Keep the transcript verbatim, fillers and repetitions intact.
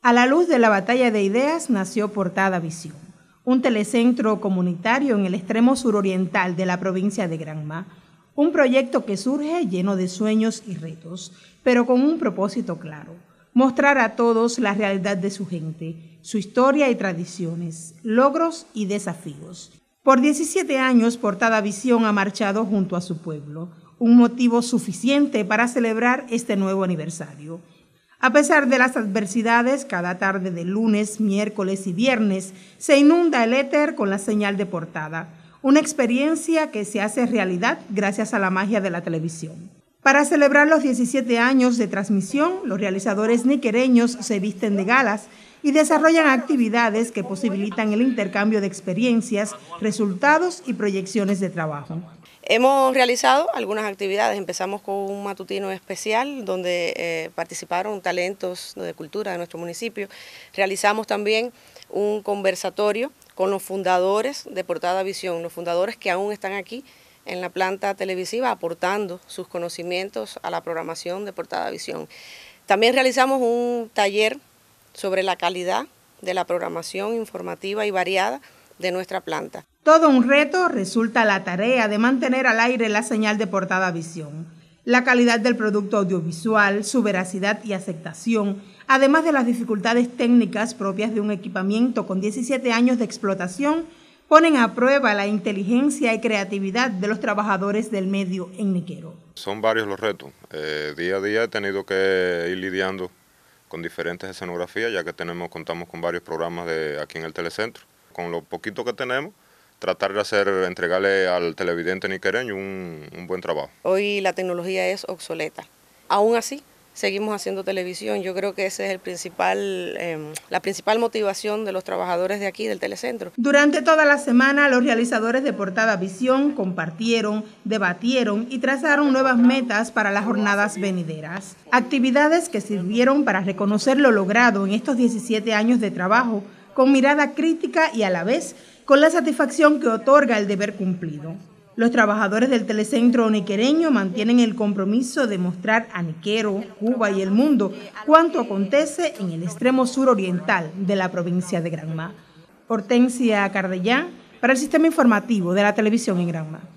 A la luz de la batalla de ideas nació Portada Visión, un telecentro comunitario en el extremo suroriental de la provincia de Granma. Un proyecto que surge lleno de sueños y retos, pero con un propósito claro: mostrar a todos la realidad de su gente, su historia y tradiciones, logros y desafíos. Por diecisiete años, Portada Visión ha marchado junto a su pueblo, un motivo suficiente para celebrar este nuevo aniversario. A pesar de las adversidades, cada tarde de lunes, miércoles y viernes se inunda el éter con la señal de Portada, una experiencia que se hace realidad gracias a la magia de la televisión. Para celebrar los diecisiete años de transmisión, los realizadores niquereños se visten de galas y desarrollan actividades que posibilitan el intercambio de experiencias, resultados y proyecciones de trabajo. Hemos realizado algunas actividades. Empezamos con un matutino especial donde eh, participaron talentos de cultura de nuestro municipio. Realizamos también un conversatorio con los fundadores de Portada Visión, los fundadores que aún están aquí en la planta televisiva aportando sus conocimientos a la programación de Portada Visión. También realizamos un taller sobre la calidad de la programación informativa y variada de nuestra planta. Todo un reto resulta la tarea de mantener al aire la señal de Portada Visión. La calidad del producto audiovisual, su veracidad y aceptación, además de las dificultades técnicas propias de un equipamiento con diecisiete años de explotación, ponen a prueba la inteligencia y creatividad de los trabajadores del medio en Niquero. Son varios los retos. Eh, día a día he tenido que ir lidiando con diferentes escenografías, ya que tenemos, contamos con varios programas de aquí en el telecentro. Con lo poquito que tenemos, tratar de hacer, entregarle al televidente niquereño un, un buen trabajo. Hoy la tecnología es obsoleta. Aún así, seguimos haciendo televisión. Yo creo que esa es el principal, eh, la principal motivación de los trabajadores de aquí, del telecentro. Durante toda la semana, los realizadores de Portada Visión compartieron, debatieron y trazaron nuevas metas para las jornadas venideras. Actividades que sirvieron para reconocer lo logrado en estos diecisiete años de trabajo, con mirada crítica y a la vez con la satisfacción que otorga el deber cumplido. Los trabajadores del telecentro niquereño mantienen el compromiso de mostrar a Niquero, Cuba y el mundo cuanto acontece en el extremo suroriental de la provincia de Granma. Hortensia Cardellán, para el Sistema Informativo de la Televisión en Granma.